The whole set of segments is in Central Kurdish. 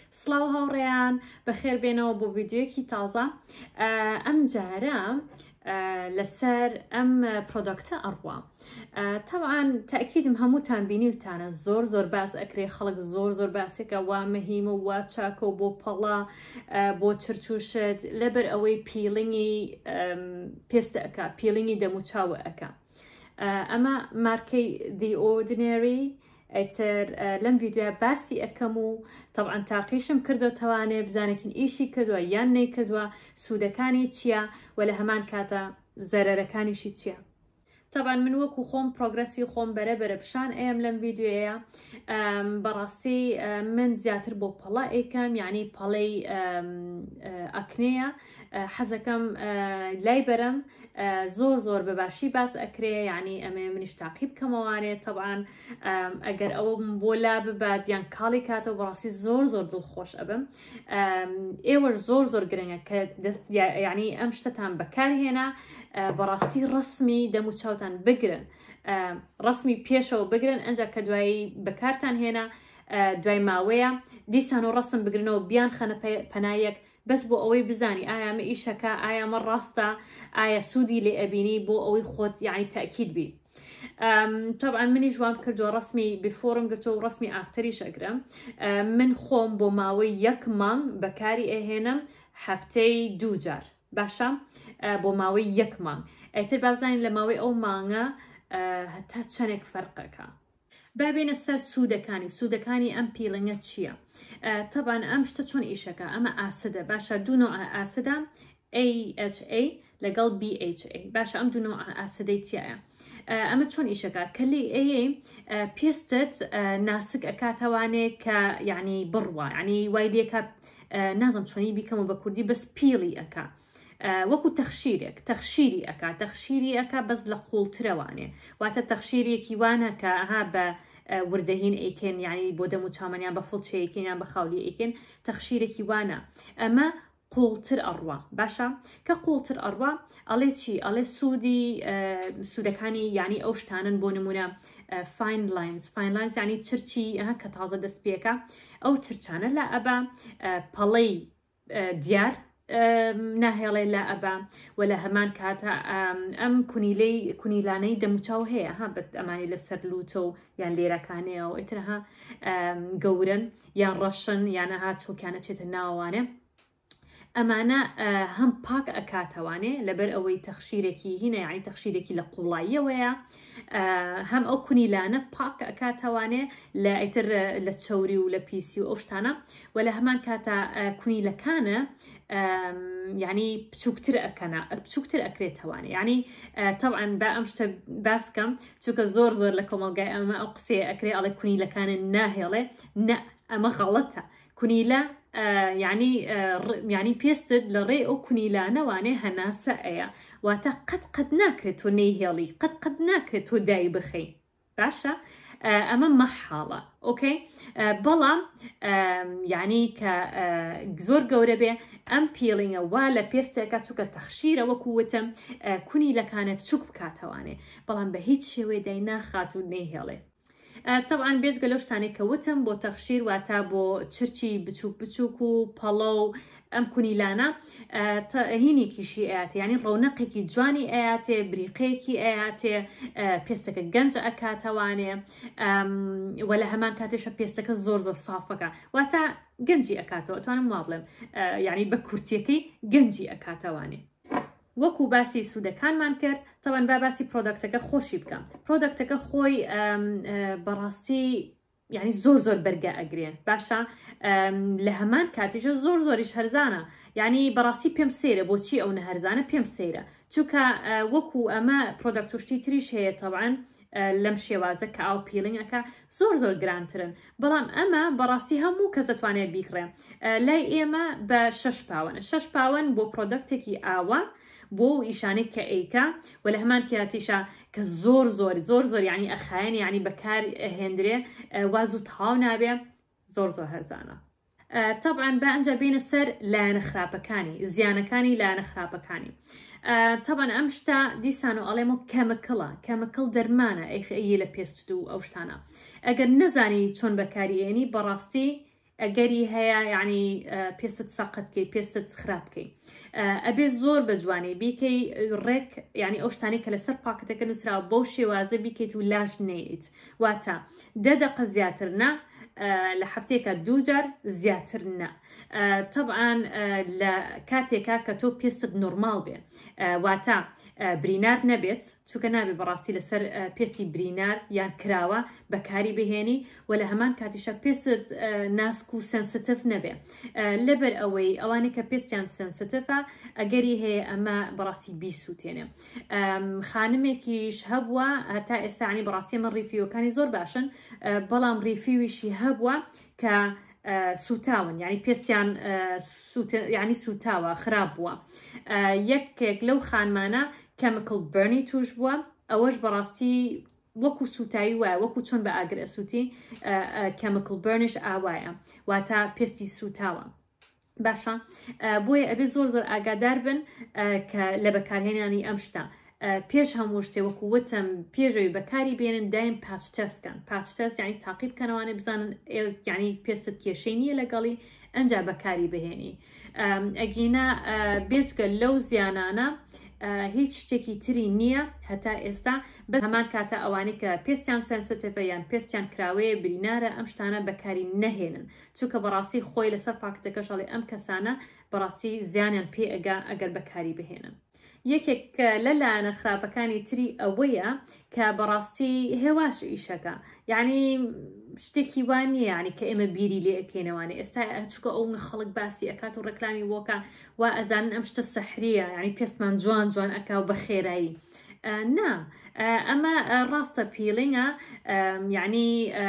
سڵاو هاوڕێیان بەخێر بێنەوە بۆ ڤیدیۆیەکی تازە. ئەم جارە لەسەر ئەم پرۆدەکتە ئەڕوا. طبعاً تاکیدم هەمووتان بینیوتانە زۆر باس ئەکرێ، خەڵک زۆر باسێکە وا مەهیمە و وا چاکە و بۆ پەڵا بۆ چرچوشت لەبەر ئەوەی پیلینگی پێستە ئەکا، پیلینگی دەموچاوە ئەکا. ئەمە مارکەی دی ئۆردینەری ئەتر لەم ڤیدیۆە باسی ئەەکەم و طبعاً تاقیشم کردوتەوانێ بزانێکین ئیشی کردووە یان نەیکردووە، سوودەکانی چییە و لە هەمان کاتە زەرەرەکانیشی چییە. طبعاً من وەکو خۆم پرۆگرەسی خۆم بەرە پیشان ئەم لەم ڤیدیۆیە. بەڕاستی من زیاتر بۆ پەڵا ئەیکەم، یعنی پەڵەی ئەکنەیە حەزەکەم لای بەرەم زۆر بەباشی باس ئەکرێ، یعنی ئەمێ منیش تاقی بکەمەوانێت. طبعاً ئەگەر ئەوە بۆ لا ببات یان کاڵی کاتەوە بەڕاستی زۆر دڵخۆش ئەبم. ئێوەش زۆر گرنگە کە یعنی ئەم شتتان بەکارهێنا بەڕاستی ڕسمی دەموچاوتان بگرن، ڕسمی پێشەوە بگرن، ئەنجا کە دوایی بەکارتان هێنا دوای ماوەیە دیسان و ڕسم بگرنەوە بیان خەنە پەنایەک بەس بۆ ئەوەی بزانی ئایا مە ئیشەکە، ئایا مە ڕاستە، ئایا سوودی لێ ئەبینی، بۆ ئەوەی خۆت یعنی تاکید بی. طبعاً منی جوام کردووە ڕسمی بیفۆرم گرتووە و ڕسمی ئافتەریش ئەگرم. من خۆم بۆ ماوەی 1 مانگ بەکاری ئەهێنم هەفتەی 2 جار، باشە بۆ ماوەی 1 مانگ. ئەیتر بابزانین لە ماوەی ئەو مانگە هەتا چەندێک فەرقەکە. بابێنە سەر سوودەکانی ئەم پیلنگە چییە؟ طبعاً ئەم شتە چۆن ئیشەکە؟ ئەمە ئاسدە، باشە دوو نوع ئاسدە، AHA لەگەڵ BHA، باشە ئەم دوو نوع ئاسدەی چیایە؟ ئەمە چۆن ئیشەکە؟ کەلی ئەیە پێستت ناسک ئەکاتەوانێ کە یعنی بڕوە، یعنی وای لێکە نازم چۆنی بیکەم و بە کوردی بەس پیلی ئەکا، وەکو تەخشیری ئەکا بەس لە قوڵترەوانێ، واتە تەخشیرێکی وانە کە ئەها بە وردەهین ئەیکەن، یعنی بۆ دەم و چامەنیان بە فڵچەیەکەن یان بە خاولی ئەیکەن، تەخشیرێکی وانە. ئەمە قوڵتر ئەڕوا، باشە کە قوڵتر ئەڕوا ئەڵێ چی؟ ئەڵێ سوودەکانی یعنی ئەو شتانن، بۆ نمونە فاین لاینز یعنی چرچی کە تازە دەست پێکە، ئەو چرچانە لا ئەبا پەڵەی دیار ناهێڵێ لا ئەبا، و لە هەمان کاتە ئەم کونیلانەی دەموچاو هەیە ئەمانی لەسەر لوتە و یان لێرەکانەیە و ئیترها گەورن یان ڕەشن یانەها چڵکانە چێتە ناوانێ، ئەمانە هەم پاک ئەکاتەوانێ لەبەر ئەوەی تەخشیرێکی هینە، یعنی تەخشیرێکی لە قوڵاییەوەیە، هەم ئەو کونیلانە پاک ئەکاتەوانێ لە ئیتر لە چەوری و لە پیسی و ئەو شتانە، و لە هەمان کاتە کونیلەکانە یعنی بچووکتر ئەکرێتەوانێ. یعنی طبعاً با ئەم شتە باسکەم چونکە زۆر لە کۆمەلگای ئەمە ئەو قسەیە ئەکرێ ئەڵێ کونیلەکانە ناهێڵێ، نە ئەمە غەڵەتە. کونیلە یعنی پێستت لە ڕێ ئەو کونیلانەوانێ هەناسە ئەیە، واتە قەت ناکرێت تۆ نەیهێڵی، قەت ناکرێت تۆ دای بخەی، باشە ئەمە مەحاڵە، ئۆکەی. بەڵام یعنی کە زۆر گەورە بێ ئەم پیلینگە وا لە پێستێکە چووکە تەخشیرە وەکووتم کونیلەکانە بچووک بکاتەوانێ، بەڵام بە هیچ شێوەی دای ناخات و نەیهێڵێ. طبعاً بێزگە لەو شتانێک کە وتم بۆ تەخشیر واتە بۆ چرچی بچووک و پەڵە و ئەم کونیلانە هینێکیشی ئەیاتێ، یعنی ڕەونەقێکی جوانی ئەیاتێ، بریقەیەکی ئەیاتێ، پێستەکە گەنج ئەکاتەوانێ، و لە هەمان کاتێشە پێستەکە زۆر سافەکە، واتە گەنجی ئەکاتەوە، ئەتوانم وا بڵێم یعنی بە کورتیەکەی گەنجی ئەکاتەوانێ. وەکو باسی سوودەکانمان کرد، تەوان باسی پرۆدەکتەکە خۆشی بکەم. پرۆدەکتەکە خۆی بەڕاستی یعنی زۆر بەرگە ئەگرێن، باشە لە هەمان کاتێژە زۆریش هەرزانە، یعنی بەڕاستی پێم سەیرە بۆچی ئەو نەهەرزانە پێم سەیرە، چونکە وەکو ئەمە پرۆدەکتشتی تریش هەیە طبعاً لەم شێوازە کە ئاو پیلینگەکە زۆر گرانترن، بەڵام ئەمە بەڕاستی هەموو کەس دەتوانێت بیکڕێ. لای ئێمە بە 6 پاوەنە، 6 پاوەن بۆ پرۆدەکتێکی ئاوە بۆ ئیشانێک کە ئەیکا، و لە هەمان کاتیشە کە زۆر یعنی ئەخایەن یعنی بەکار هێندرێ واز و تاو نابێ، زۆر هەرزانە. طبعاً با ئەنجا بینە سەر لایەنە خراپەکانی، زیانەکانی لایەنە خراپەکانی. طبعاً ئەم شتە دیسان و ئەڵێمە کەمەکڵ دەرمانە ئەیە لە پێست و ئەو شتانە. ئەگەر نەزانی چۆن بەکاری ئێنی بەڕاستی ئەگەری هەیە یعنی پێستت سەقەتکەی پێستت خراپکەی ئەبێ زۆر بە جوانی بیکەی ڕێک یعنی ئەو شتانی کە لەسەر پاکەتەکە نووسراوە بەو شێوازە بیکەیت و لاش نەیت واتە 10 دقە زیاتر نا لە هەفتەیەکە 2 جار زیاتر نا طبعا لە کاتێکا کە تۆ پێستت نۆرماڵ بێ واتە برینار نەبێت چونکە نابێت بەڕاستی لەسەر پێستی برینار یان کراوە بەکاری بهێنی و لە هەمان کاتیشە پێست ناسک و سنسیتیف نەبێ لەبەر ئەوەی ئەوانەی کە پێستیان سنسیتیفە ئەگەری هەیە ئەمە بەڕاستی بیسووتێنێ خانمێکیش هەبووە هەتا ئێستانی بەڕاستی من ڕیفیوەکانی زۆر باشن بەڵام ڕیفیویشی هەبووە کە سوتاون یعنی پێستیان یعنی سوتاوە خراپ بووە یەکێک لەو خانمانە chemical burning توش بووە ئەوەش بەڕاستی وەکو سوتایی وایە وەکو چۆن بە ئاگر ئەسووتی chemical burnش ئاوایە واتە پێستی سوتاوە باشە بۆیە ئەبێ زۆر ئاگادار بن کە لە بەکارهێنانی ئەم شتە پێش هەموو شتێ وەکو وتم پێشەوەی بەکاری بێنن دایم پاچ تەستکەن پاچ تەست یعنی تاقیب بکەنەوانە بزانن یعنی پێستت کێشەی نییە لەگەڵی ئەنجا بەکاری بهێنی ئەگینا بێجگە لەو زیانانە هیچ شتێکی تری نییە هەتا ئێستا بە هەمان کاتە ئەوانەی کە پێستیان سنسیتیڤە یان پێستیان کراوەیە برینارە ئەم شتانە بەکاری نەهێنن چونکە بەڕاستی خۆی لەسەر پاکەتەکەشەڵێ ئەم کەسانە بەڕاستی زیانیان پێ ئەگا ئەگەر بەکاری بهێنن یەکێک لە لایەنە خراپەکانی تری ئەوەیە کە بەڕاستی هێواش ئیشەکە یعنی شتێکی وانە یعنی کە ئێمە بیری لێ ئەکەینەوانێ ئێستا چکە ئەو خەڵک باسی ئەکات و ڕێکلامی وۆکە وا ئەزانن ئەم شتە سەحریە یعنی پێستمان جوان ئەکا و بە خێرایی نا ئەمە ڕاستە پیلینگە یعنی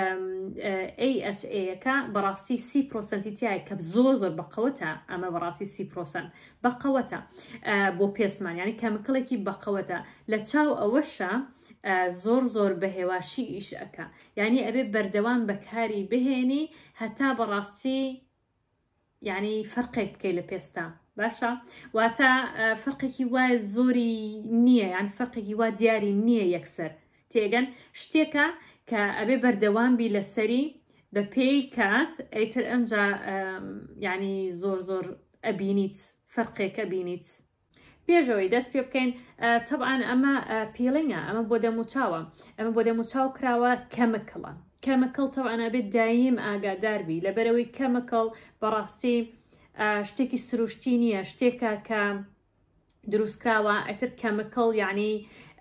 AHA-یەکە بەڕاستی 30% تیای کە زۆر بەقەوەتە ئەمە بەڕاستی 30% بەقەوەتە بۆ پێستمان یعنی کەمیکڵێکی بەقەوەتە لە چاو ئەوەشە زۆر بە هێواشی ئیش ئەکا یعنی ئەبێ بەردەوام بەکاری بهێنی هەتا بەڕاستی یعنی فەرقێک بکەی لە پێستا باشە واتە فەرقێکی وای زۆری نییە یان فەرقێکی وا دیاری نییە یەکسەر تێگەن شتێکە کە ئەبێ بەردەوام بی لەسەری بە پێی کات ئەیتر ئەنجا یعنی زۆر ئەبینیت فەرقێکە بینیت پێشەوەی دەست پێ بکەین طبعا ئەمە پیلینگە ئەمە بۆ دەموچاوە ئەمە بۆ دەموچاو کراوە کەمیکڵە کەمیکڵ طبعا ئەبێت دایم ئاگاداربی لەبەرەوەی کەمیکڵ بەڕاستی شتێکی سروشتی نییە شتێکە کە دروستکراوە ئەتر کەمیکڵ یعنی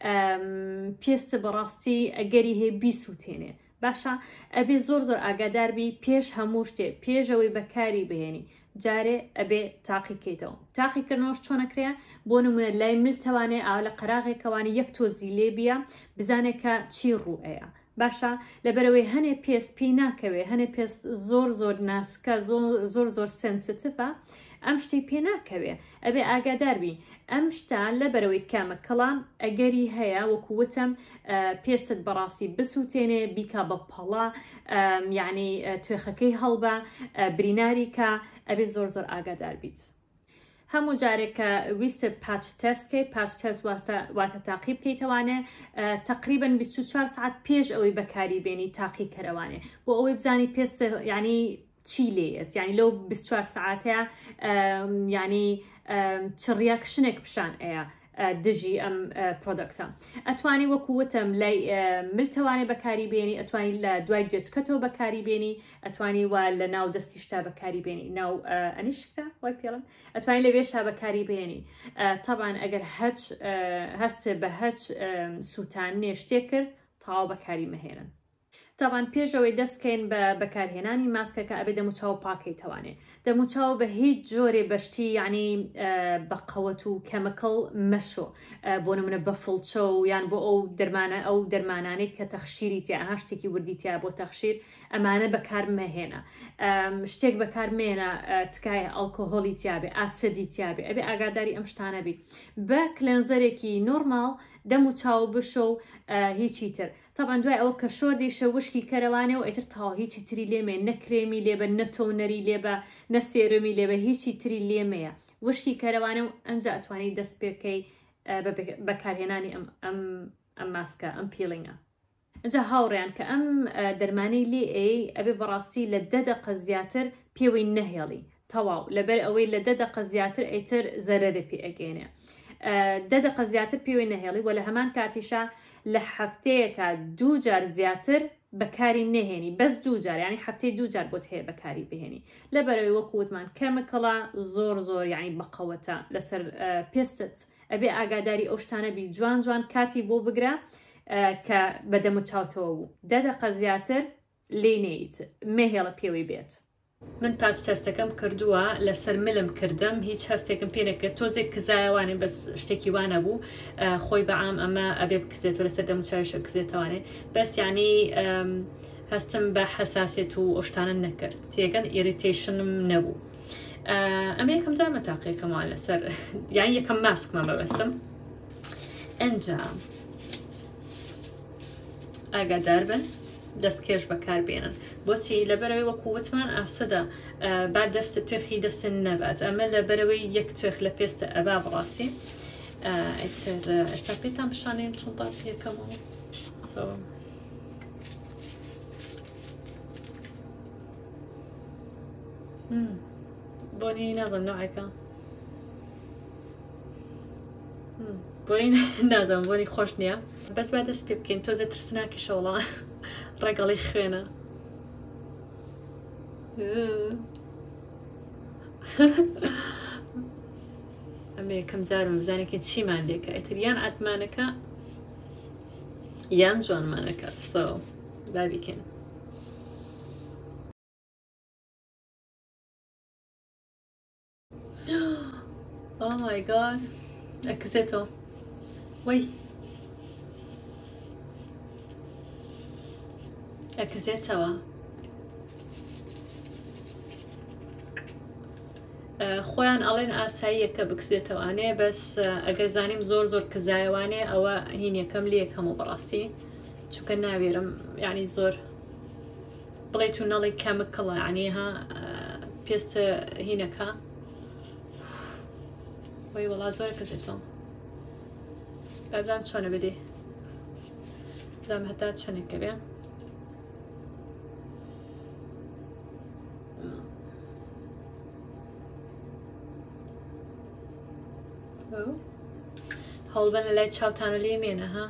پێستە بەڕاستی ئەگەری هەیە بیسووتێنێ باشە ئەبێ زۆر ئاگاداربی پێش هەموو شتێ پێشەوەی بەکاری بهێنی جارێ ئەبێ تاقیکەیتەوە تاقیکردنەوەش چۆنەکرێ بۆ نمونە لای ملتەوانێ ئاو لە قەراغێکەوانی یەک تۆزی لێ بیە بزانێکە چی ڕوئەیە باشە لەبەرەوەی هەنێ پێست پێی ناکەوێ هەنێ پێست زۆر ناسکە زۆر سنسیتیڤە ئەم شتی پێ ناکەوێ ئەبێ ئاگاداربی ئەم شتە لەبەرەوەی کەمیکڵە ئەگەری هەیە وەکووتم پێست بەڕاستی بسووتێنێ بیکە بە پەڵە یعنی توێخەکەی هەڵبە بریناری کە ئەبێ زۆر ئاگادار بیت هەموو جارێکە ویستە پاچ تەستکەی پاچ تەست واتە تاقی بکەیتەوانێ تقریباً 24 ساعت پێش ئەوەی بەکاری بێنی تاقی کەرەوانێ بۆ ئەوەی بزانی پێستە یعنی چی لێت یعنی لەو 24 ساعتەیە یعنی چ ریاکشنێک پیشان ئەیە دژی ئەم پرۆدەکتە ئەتوانی وەکووتم لای ملتەوانێ بەکاری بێنی ئەتوانی لە دوای گوێچکەتەوە بەکاری بێنی ئەتوانی وا لە ناو دەستی شتا بەکاری بێنی ناو ئەنیشتا وای پێڵن ئەتوانی لە وێشا بەکاری بێنی طبعا ئەگەر هەستێ بە هەچ سووتانێ شتێک کرد تاوا بەکاری مەهێنن طبعا پێشەوەی دەستکەین بە بەکارهێنانی ماسکەکە ئەبێ دەموچاو پاکەیتەوانێ دەموچاو بە هیچ جۆرێ بەشتی یعنی بەقەوەت و کەمیکڵ مەشۆ بۆ نمونە بە فڵچە و یان بۆ ئەو دەرمانانەی کە تەخشیری تیا ئەها شتێکی وردی تیا بۆ تەخشیر ئەمانە بەکار مەهێنە شتێک بەکار مێنە تکایە ئەڵکۆهۆلی تیابێ ئاسیدی تیابێ ئەبێ ئاگاداری ئەم شتانە بی بە کلێنزەرێکی نۆرماڵ دەموچاو بشە و هیچی تر طبعا دوای ئەوە کە شۆردیشە وشکی کەرەوانێ و ئیتر تاوا هیچی تری لێمێ نەکرێمی لێبە نەتۆنەری لێبە نەسێرمی لێبە هیچی تری لێمەیە وشکی کەرەوانێ و ئەنجا ئەتوانی دەست پێکەی بەکارهێنانی ئەم ماسکە ئەم پیلینگە جا هاوڕیان کە ئەم دەرمانەی لێ ئەبێ بەڕاستی لە 10 دقە زیاتر پێوەی نەهێڵی تەواو لەبەر ئەوەی لە 10 دقە زیاتر ئەیتر زەرەرە پێ ئەگەێنێ 10 دقە زیاتر پێوەی نەهێڵی وە لە هەمان کاتیشا لە هەفتەیەکە 2 جار زیاتر بەکاری نەهێنی بەس 2 جار یعنی هەفتەی 2 جار بۆت هەیە بەکاری بهێنی لەبەرەوەی وەکووتمان کەمەکەڵا زۆر یعنی بەقەوەتە لەسەر پێستت ئەبێ ئاگاداری ئەو شتانە بی جوان کاتی بۆ بگرە کە بەدەمە چاوتەوە بوو 10 دقە زیاتر لێ نەیت مێهێڵە پێوەی بێت من پاش تەستەکەم کردووە لەسەر ملم کردم هیچ هەستێکم پێ نەکرد تۆزێک کزایەوانێ بەس شتێکی وانە بوو خۆی بەعام ئەمە ئەبێ بکزێتەوە لەسەر دەموچاویشە کزێتەوانێ بەس یعنی هەستم بە حەساسێت و ئەوشتانە نەکرد تێگەن ئیریتیشنم نەبوو ئەمە یەکەم جامە تاقیەکەمەوە لەسەر یان یەکەم ماسکمە بەبەستم ئەنجام ئاگادار بن دەستکێش بەکاربێنن بۆچی لەبەرەوەی وەکووتمان ئاسەدا با دەستە توێخی دەستن نەبات ئەمە لەبەرەوەی یەک توێخ لە پێستە ئەبا بڕاستی ئیتر ئێستا پێتان پیشانەیەم چۆن با پێکەمەوە بۆنی نازم نوعێکە بۆنی نازم بۆنی خۆش نییە بەس با دەست پێ بکەین تۆزە ترسناکیشەوڵە ڕێگەڵی خوێنە ئەمە یەکەم جارم بزانێکی چیمان لێکە ئەتر یان ئاتمانەکە یان جوانمانەکات سەوە بابیکەین Oh my god ئەکزێتەوە وەی ئەکزێتەوە خۆیان ئەڵێن ئاساییەکە بکزێتەوانێ بەس ئەگەر زانیم زۆر کزایەوانێ ئەوە هینیەکەم لێ یەکەم و بەڕاستی چونکە ناوێرم یعنی زۆر بڵێت و نەڵی کەمەکەڵە یعنی ها پێستە هینەکە وەی وەڵا زۆر کزێتەوە بابزان چۆنە بدێ زام هەتا چەندێکە بێ هەڵبەن لە لای چاوتانە لێ مێنە ها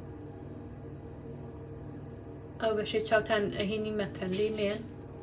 ئەو بەشەی چاوتان ئەهینی مەکەن لێ مێن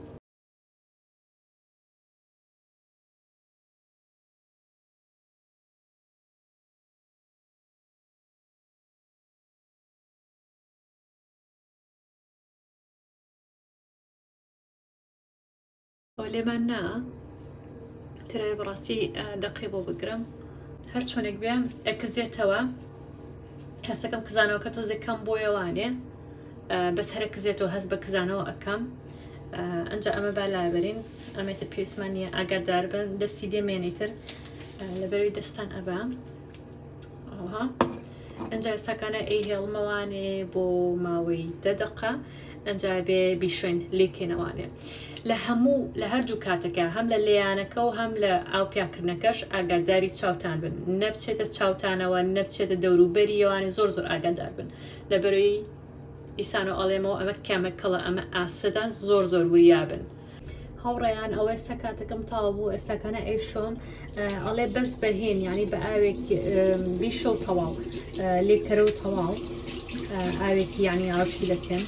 ئەو لێمان نا ترای بەڕاستی دەقی بۆ بگرم هەر چۆنێک بێ ئەکزێتەوە هەستەکەم کزانەوە کە تۆزێک کەم بۆیەوانێ بەس هەرە کزێتەوە هەست بە کزانەوە ئەەکەم ئەنجا ئەمە با لابرین ئەمێتر پێویستمان نیە ئاگادار بن دەستی دێمێنیتر لەبەروی دەستان ئەبا ئەوها ئەنجا ساکانە ئەی هێڵمەوانێ بۆ ماوەی 10 دقە ئەنجا بێ بیشوێن لێکێنەوانێ لە هەردوو کاتەکە هەم لە لێیانەکە و هەم لە ئاو پیاکردنەکەش ئاگاداری چاوتان بن نەبچێتە چاوتانەوە نەبچێتە دەوروبەری ئەوانێ زۆر ئاگادار بن لەبەرەوەی ئیسان و ئەڵێمەوە ئەمە کەمەکەڵە ئەمە ئاسەدا زۆر وریا بن هاوڕێیان ئەوە ئێستا کاتەکەم تاوا بوو ئێستاکانە ئەیشۆم ئەڵێ بەس بەهێن ینی بە ئاوێک بیشە و تەواو لێکەرە و تەواو ئاوێکی ینی ئاوشی دەکەن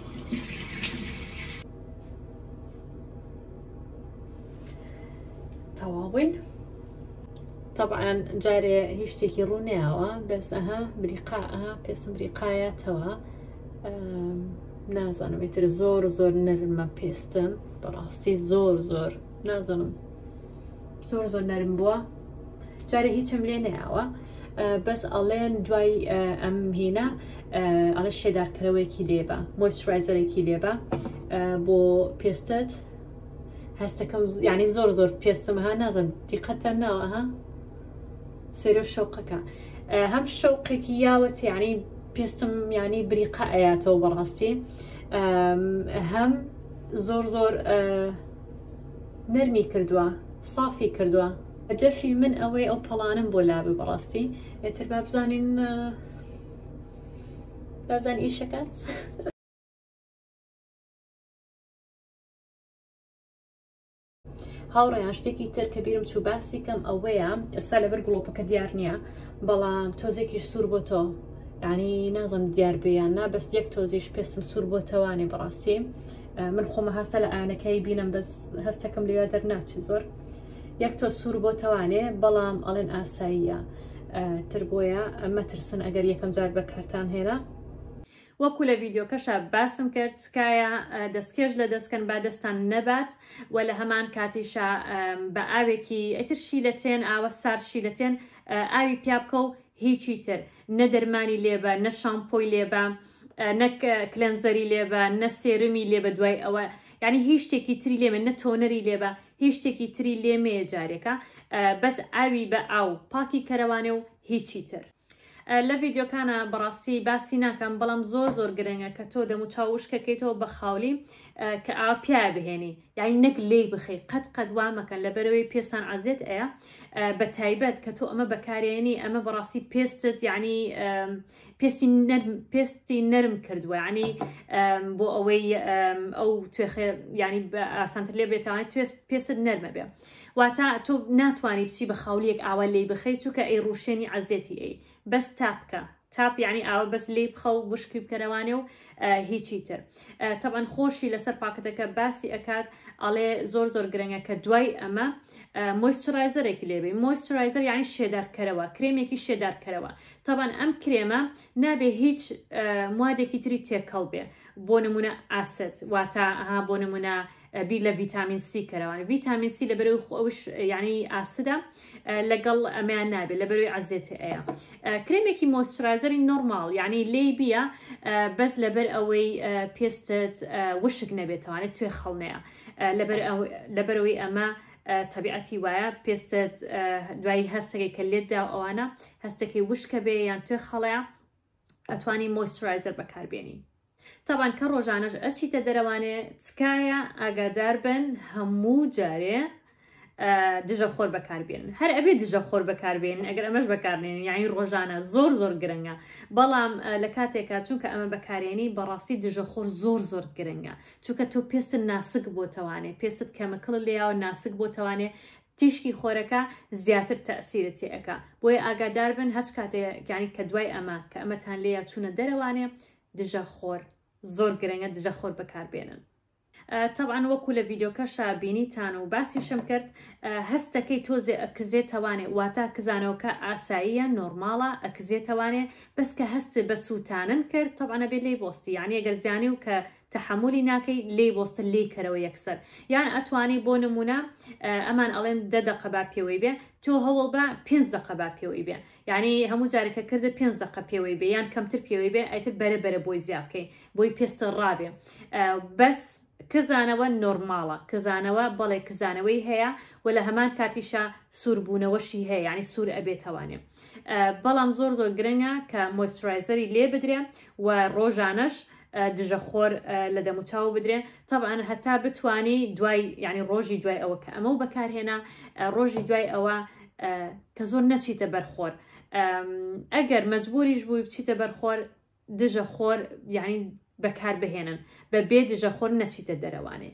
تەواوین طبعا جارێ هیچ شتێکی ڕوو نەیەوە بەس ئەها بریقا ئەها پێسم بریقایەتەوە نازانم ئیتر زۆر نەرمە پێستم بەڕاستی زۆر نازانم زۆر نەرم بووە جارێ هیچم لێ نەیەوە بەس ئەڵێن دوای ئەم هینە ئەڵێ شێدارکەرەوەیەکی لێبە مۆیسچرایزەرێکی لێبە بۆ پێستت هەستەکەم یعنی زۆر پێستم ها نازم دیقەتە ناوە ها سێرە شەوقەکە هەم شەوقێکی یاوەت یعنی پێستم ینی بریقا ئەیاتەوە بەڕاستی هەم زۆر نەرمی کردووە سافی کردووە دەفی من ئەوەی ئەو پەڵانم بۆ لابێ بەڕاستی ئێتر بابزانین ئیشەکەت هاوڕێیان شتێکی تر کە بیرم چوو باسی کەم ئەوەیە ئێستا لەبەر گڵۆپەکە دیار نییە بەڵام تۆزێکیش سوور بۆ تۆ ینی نازم دیار بیان نا بەس یەک تۆزیش پێستم سوور بۆ تەوانی بەڕاستی من خۆمە هەستە لە ئاەکەی بینم بەس هەستەکەم لێوە دەرناچی زۆر یەک تۆ سوور بۆ تەوانێ بەڵام ئەڵێن ئاساییە تر بۆیە مەترسن ئەگەر یەکەم جار بەکارتان هێنا وەکو لە ڤیددیۆکەشە باسم کرد تکایە دەستکێش لە دەستکەن با دەستان نەبات و لە هەمان کاتیشە بە ئاوێکی ئەتر شیلەتێن ئاوە سار شیلەتێن ئاوی پیا بکە و هیچی تر نە دەرمانی لێبە نە شامپۆی لێبە نەک کلەنزەری لێبە نە سێرمی لێبە دوای ئەوە یعنی هیچ شتێکی تری لێمە نە تۆنەری لێبە هیچ شتێکی تری لێمەیە جارێکە بەس ئاوی بە ئاو پاکی کەرەوانێ و هیچی تر لە ڤیددیۆکانە بەڕاستی باسی ناکەم بەڵام زۆر گرنگە کە تۆ دەمو چاوشکەکەیتەوە بە خاولی کە ئاوا پیا بهێنی یعنی نەک لێ بخەی قەت وامەکەن لەبەرەوەی پێستان عزیێت ئەیە بە تایبەت کە تۆ ئەمە بەکارێنی ئەمە بەڕاستی پێستت یعنی پێستی نەرم کردووە ینی بۆ ئەوەی ئەو توێخێ ینی ئاسانتر لێ بێتوانێت پێست نەرمە بێ واتە تۆ ناتوانانی بچی بە خاولیەک ئاوا لێ بخەی چووکە ئەی ڕوشێنی عزیێتی ئەی بەس تاپکە تاپ یعنی ئاوە بەس لێ بخە و بشکی بکەرەوانێ و هیچی تر تەبەن خۆشی لەسەر پاکەتەکە باسی ئەکات ئەڵێ زۆر گرنگە کە دوای ئەمە مۆیسچرایزەرێکی لێبێ مۆیسچرایزەر یعنی شێدارکەرەوە کرێمێکی شێدارکەرەوە تەبەن ئەم کرێمە نابێ هیچ موادێکی تری تێکەڵ بێ بۆ نمونە ئاسد واتە بۆ نمونە بیر لە ڤیتامین سی کەرەوانە ڤیتامین سی لەبەرەوەی ئەوش ینی ئاسدە لەگەڵ ئەمیان نابێت لەبەرەوەی عزیێتی ئەیە کرێمێکی مۆیسچرایزەری نۆرماڵ یعنی لێی بیە بەس لەبەر ئەوەی پێستت وشک نەبێتوانێت توێ خەڵنەیە لەبەرەوەی ئەمە طبیعەتی وایە پێستت دوایی هەستێکی کە لێتدا ئەوانە هەستێکی وشکە بێ یان توێ خەڵەیە ئەتوانی مۆیسچرایزەر بەکاربێنی طبعاً کە ڕۆژانەش ئەچیتە دەرەوانێ تکایە ئاگادار بن هەموو جارێ دژە خۆر بەکاربێنن هەر ئەبێ دژە خۆر بەکاربێنن ئەگەر ئەمەش بەکارێنن یعنی ڕۆژانە زۆر گرنگە بەڵام لە کاتێکا چونکە ئەمە بەکارێنی بەڕاستی دژە خۆر زۆر گرنگە چونکە تۆ پێستت ناسک بۆ تەوانێ پێستت کەمەکڵ لێیاوە ناسک بۆ تەوانێ تیشکی خۆرەکە زیاتر تەئسیرە تێئەکا بۆیە ئاگادار بن هەچ کاتێک یعنی کە دوای ئەمە کە ئەمەتان لێیە چوونە دەرەوانێ دژە خۆر زۆر گرنگە دژە خۆر بەکاربێنن طبعا وەکو لە ڤیددیۆکەشە بینیتان و باسیشم کرد هەستەکەی تۆزێ ئەکزێتەوانێ واتە کزانەوەکە ئاساییە نۆرماڵە ئەکزێتەوانێ بەس کە هەست بە سووتانن کرد طبعا بێ لێی بۆستی یعنی ئەگەر زیانی و کە تحملی ناکەی لێی بۆستە لێی کەرەوە یەکسەر یان ئەتوانی بۆ نمونە ئەمان ئەڵێن 10 دقە با پێوەی بێ تۆ هەوڵ بە 5 دقە با پێوەی بێ یعنی هەموو جارێکە کردە 5 دقە پێوەی بێ یان کەمتر پێوەی بێ ئەیتر بەرە بۆی زیاد بکەی بۆی پێستە ڕابێ بەس کزانەوە نۆرماڵە کزانەوە بەڵێ کزانەوەی هەیە و لە هەمان کاتیشە سووربوونەوەشی هەیە یعنی سوور ئەبێتەوانێ بەڵام زۆر گرنگە کە مۆیسچرایزەری لێ بدرێ و ڕۆژانەش دژە خۆر لە دەموچاو بدرێ طبعا هەتا بتوانی دوای یعنی ڕۆژی دوای ئەوە کە ئەمە و بەکارهێنا ڕۆژی دوای ئەوە کە زۆر نەچیتە بەرخۆر ئەگەر مەجبوریش بووی بچیتە بەرخۆر دژە خۆر یعنی بەکار بهێنن بە بێ دژە خۆر نەچیتە دەرەوانێ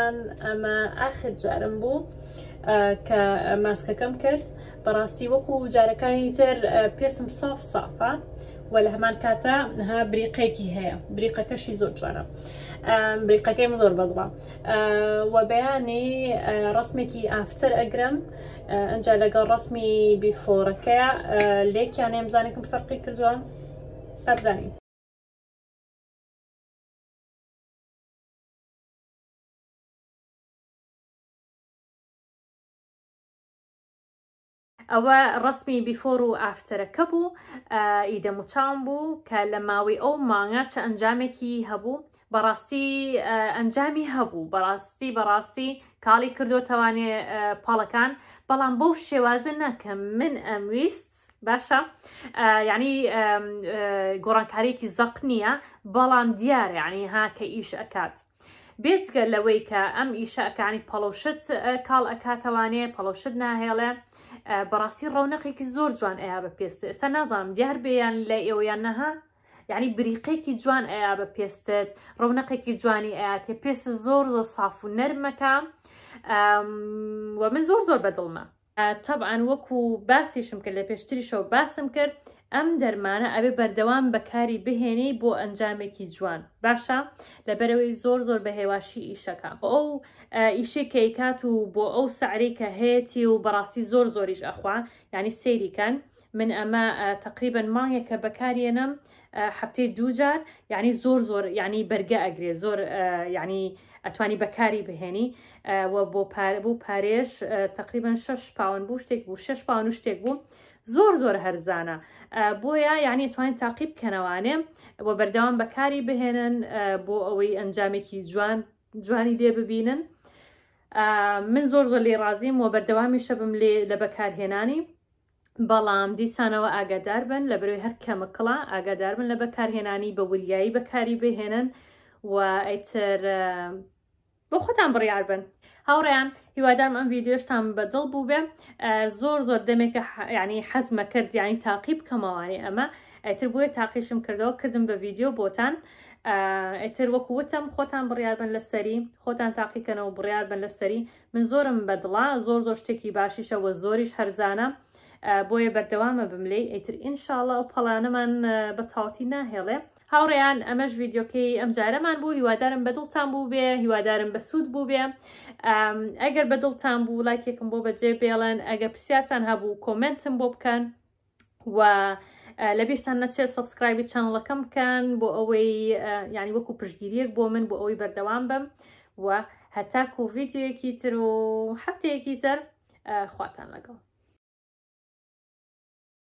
هاوڕێیان ئەمە آخر جارم بوو کە ماسکەکەم کرد بەڕاستی وەکو جارەکانی تر پێسم سافە و لە هەمان کاتە ها بریقێکی هەیە بریقەکەشی زۆر جوانە بریقەکەیم زۆر بەدڵە و بەیانی ڕسمێکی ئافتر ئەگرم ئەنجا لەگەڵ ڕسمی بیفۆرەکەیە لێکیان ئەمزانێکم فەرقی کردووە ئەبزانین. ئەوە ڕسمی بیفۆر و ئافتەرەکە بوو ئیدەموچاوم بوو کە لە ماوەی ئەو مانگە چه ئەنجامێکی هەبوو بەڕاستی ئەنجامی هەبوو بەڕاستی کاڵی کردوتەوانێ پاڵەکان بەڵام بەو شێوازە نەکەم من ئەمویست باشە یعنی گۆڕانکاریەکی زەق نییە بەڵام دیارە یعنی ها کە ئیش ئەکات بێجگە لەوەی کە ئەم ئیشە ئەکانی پەڵەوشت کاڵ ئەکاتەوانێ پەڵەوشت ناهێڵێ بەڕاستی ڕەونەقێکی زۆر جوان ئەیا بە پێستێ ئێستا نازانم دیار بێیان لە ئێوەیان نەها یعنی بریقێکی جوان ئەیا بە پێستت ڕەونەقێکی جوانی ئەیاتێ پێست زۆر ساف و نەرمەکە و من زۆر بەدڵمە طبعاً وەکو باسیشم کرد لە پێشتریشەوە باسم کرد ئەم دەرمانە ئەبێ بەردەوام بەکاری بهێنی بۆ ئەنجامێکی جوان باشە لەبەرەوەی زۆر بە هێواشی ئیشەکە بۆ ئەو ئیشەی کەیکات و بۆ ئەو سعری کە هەیەی و بەڕاستی زۆریش ئەخوا یعنی سەیریکەن من ئەمە تقریبا مانگێکە بەکارێنم هەفتەی 2 جار یعنی زۆر یعنی بەرگە ئەگرێ زۆر یعنی ئەتوانی بەکاری بهێنی و بۆ پارێش تقریبا 6 پاون بوو شتێک بوو 6 پاون شتێک بوو زۆر هەرزانە بۆیە یعنی توانین تاقیب بکەنەوانێ و بەردەوام بەکاری بهێنن بۆ ئەوەی ئەنجامێکی جوانی لێ ببینن من زۆر لێ ڕازیم و بەردەوامیشە بم لە بەکارهێنانی بەڵام دیسانەوە ئاگادار بن لە بەرەوەی هەر کەمەکڵە ئاگادار بن لە بەکارهێنانی بە وریایی بەکاری بهێنن و ئەیتر بۆ خۆتان بڕیار بن. هاوڕێیان هیوادارم ئەم ڤیدیۆشتان بەدڵ بوو بێ زۆر دەمێکە ینی حەزمە کرد ینی تاقیب کەمەوانی ئەمە ئەتر بۆیە تاقیشم کردەوە کردم بە ڤیدیۆ بۆتان ئەتر وەکووتم خۆتان بڕیار بن لەسەری خۆتان تاقیکەنەوە بڕیار بن لەسەری من زۆرم بەدڵە زۆر شتێکی باشیشە و زۆریش هەرزانە بۆیە بەردەوامە بملێ ئەیتر ئینشاءڵڵا ئەو پەڵانەمان بە تاوەتی ناهێڵێ. هاوڕێیان ئەمەش ڤیدیۆکەی ئەم جارەمان بوو هیوادارم بەدڵتان بوو بێ هیوادارم بەسوود بوو بێ ئەگەر بەدڵتان بوو لایکێکم بۆ بەجێ بێڵن ئەگەر پرسیارتان هەبوو کۆمنتم بۆ بکەن و لەبیرتان نەچێت سەبسکرایبی چانەڵەکەم بکەن بۆ ئەوەی یعنی وەکو پشتگیریەک بۆ من بۆ ئەوەی بەردەوام بم و هەتاکو ڤیدیۆیەکی تر و هەفتەیەکی تر خواتان لەگەڵ.